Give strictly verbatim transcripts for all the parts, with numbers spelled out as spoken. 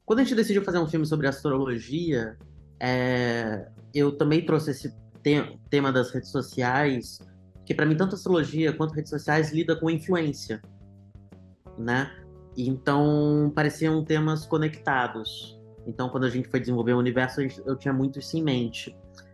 Quando a gente decidiu fazer um filme sobre astrologia, é, eu também trouxe esse te- tema das redes sociais, que para mim tanto astrologia quanto redes sociais lida com influência, né? E então pareciam temas conectados. Então, quando a gente foi desenvolver o universo, a gente- eu tinha muito isso em mente.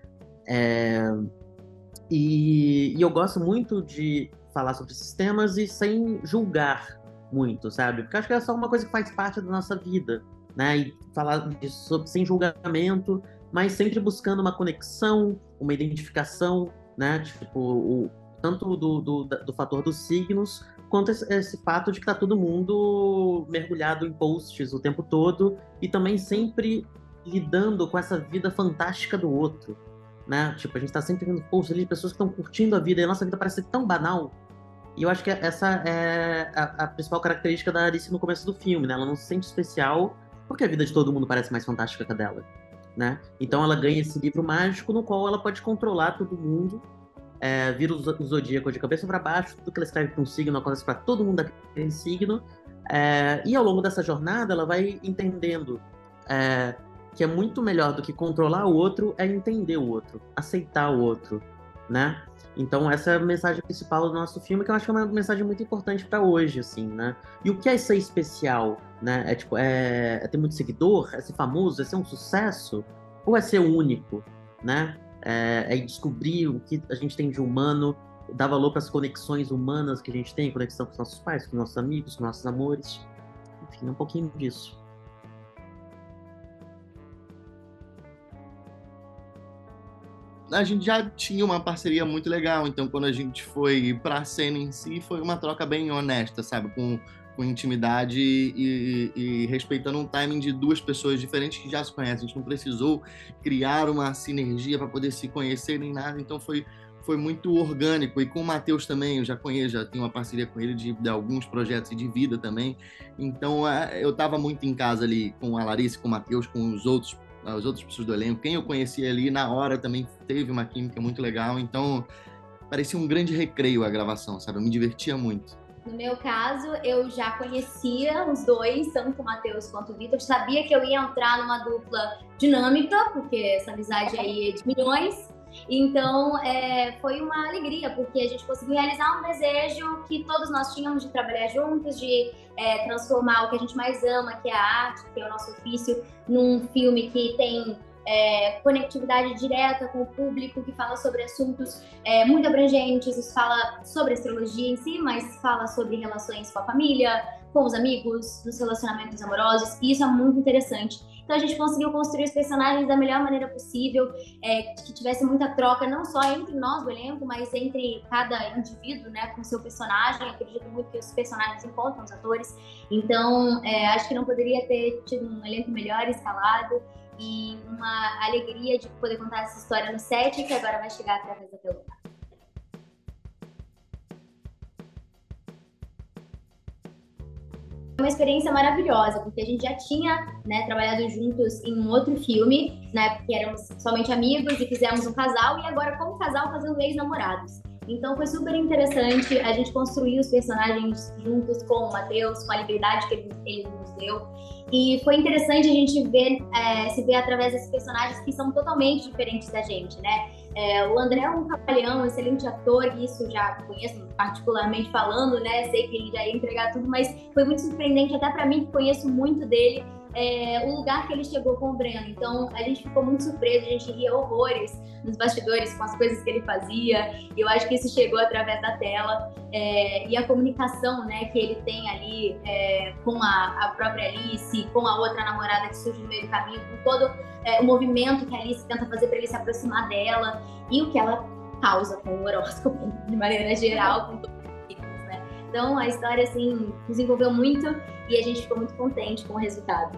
E, e eu gosto muito de falar sobre esses temas e sem julgar muito, sabe? Porque acho que é só uma coisa que faz parte da nossa vida, né? E falar disso sobre- sem julgamento, mas sempre buscando uma conexão, uma identificação, né? Tipo, o, tanto do, do, da- do fator dos signos, quanto esse, esse fato de que tá todo mundo mergulhado em posts o tempo todo e também sempre lidando com essa vida fantástica do outro, né? Tipo, a gente tá sempre vendo posts ali de pessoas que estão curtindo a vida e a nossa vida parece ser tão banal. E eu acho que essa é a, a principal característica da Alice no começo do filme, né? Ela não se sente especial porque a vida de todo mundo parece mais fantástica que a dela, né? Então ela ganha esse livro mágico no qual ela pode controlar todo mundo, é, vira o, zo- o zodíaco de cabeça para baixo, tudo que ela escreve para um signo acontece para todo mundo daquele signo. É, e ao longo dessa jornada ela vai entendendo é, que é muito melhor do que controlar o outro é entender o outro, aceitar o outro, né? Então essa é a mensagem principal do nosso filme, que eu acho que é uma mensagem muito importante para hoje, assim, né? E o que é ser especial, né? É tipo, é, é ter muito seguidor, é ser famoso, é ser um sucesso, ou é ser único, né? É, é descobrir o que a gente tem de humano, dar valor para as conexões humanas que a gente tem, conexão com os nossos pais, com os nossos amigos, com os nossos amores, enfim, um pouquinho disso. A gente já tinha uma parceria muito legal, então quando a gente foi para a cena em si, foi uma troca bem honesta, sabe? Com, com intimidade e, e, e respeitando um timing de duas pessoas diferentes que já se conhecem. A gente não precisou criar uma sinergia para poder se conhecer nem nada, então foi, foi muito orgânico. E com o Matheus também, eu já conheço, já tenho uma parceria com ele de, de alguns projetos e de vida também. Então é, eu estava muito em casa ali com a Larissa, com o Matheus, com os outros as outras pessoas do elenco, quem eu conhecia ali na hora também teve uma química muito legal, então parecia um grande recreio a gravação, sabe? Eu me divertia muito. No meu caso, eu já conhecia os dois, tanto o Matheus quanto o Vitor. Sabia que eu ia entrar numa dupla dinâmica, porque essa amizade aí é de milhões. Então, é, foi uma alegria, porque a gente conseguiu realizar um desejo que todos nós tínhamos de trabalhar juntos, de é, transformar o que a gente mais ama, que é a arte, que é o nosso ofício, num filme que tem é, conectividade direta com o público, que fala sobre assuntos é, muito abrangentes. Isso fala sobre astrologia em si, mas fala sobre relações com a família, com os amigos, nos relacionamentos amorosos, e isso é muito interessante. Então a gente conseguiu construir os personagens da melhor maneira possível, é, que tivesse muita troca, não só entre nós do elenco, mas entre cada indivíduo, né, com o seu personagem. Eu acredito muito que os personagens encontram os atores. Então, é, acho que não poderia ter tido um elenco melhor escalado e uma alegria de poder contar essa história no set, que agora vai chegar através da tela. Uma experiência maravilhosa, porque a gente já tinha, né, trabalhado juntos em um outro filme, né, porque éramos somente amigos e fizemos um casal, e agora como casal fazendo ex-namorados. Então foi super interessante a gente construir os personagens juntos com o Matheus, com a liberdade que ele, ele nos deu. E foi interessante a gente ver, é, se ver através desses personagens que são totalmente diferentes da gente, né? É, o André é um camaleão, um excelente ator, e isso já conheço particularmente falando, né? Sei que ele já ia entregar tudo, mas foi muito surpreendente até para mim, que conheço muito dele, é, o lugar que ele chegou com o Breno. Então a gente ficou muito surpreso, a gente ria horrores nos bastidores com as coisas que ele fazia, e eu acho que isso chegou através da tela, é, e a comunicação, né, que ele tem ali é, com a, a própria Alice, com a outra namorada que surge no meio do caminho, com todo é, o movimento que a Alice tenta fazer para ele se aproximar dela, e o que ela causa com o horóscopo de maneira geral, com todos os signos, né? Então a história assim nos envolveu muito e a gente ficou muito contente com o resultado.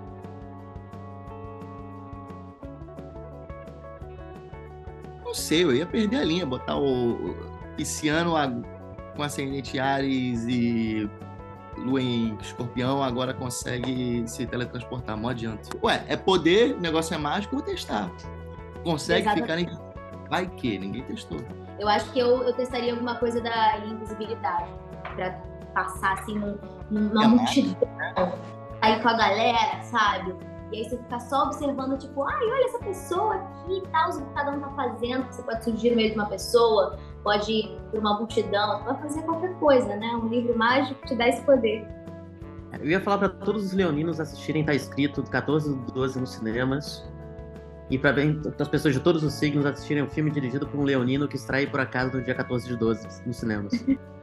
Não sei, eu ia perder a linha, botar o pisciano com ascendente Ares e Lua em Escorpião agora consegue se teletransportar, não adianta. Ué, é poder, o negócio é mágico, vou testar. Consegue Exatamente. ficar em... Vai que ninguém testou. Eu acho que eu, eu testaria alguma coisa da invisibilidade, pra passar assim num, numa é multidão. Mágico, né? sair com a galera, sabe? E aí você fica só observando, tipo, ai, olha essa pessoa aqui e tal, o que cada um tá fazendo. Você pode surgir no meio de uma pessoa, pode ir por uma multidão, você pode fazer qualquer coisa, né? Um livro mágico te dá esse poder. Eu ia falar para todos os leoninos assistirem Tá Escrito, quatorze do doze nos cinemas. E para as pessoas de todos os signos assistirem um filme dirigido por um leonino que estreia por acaso no dia quatorze de doze nos cinemas.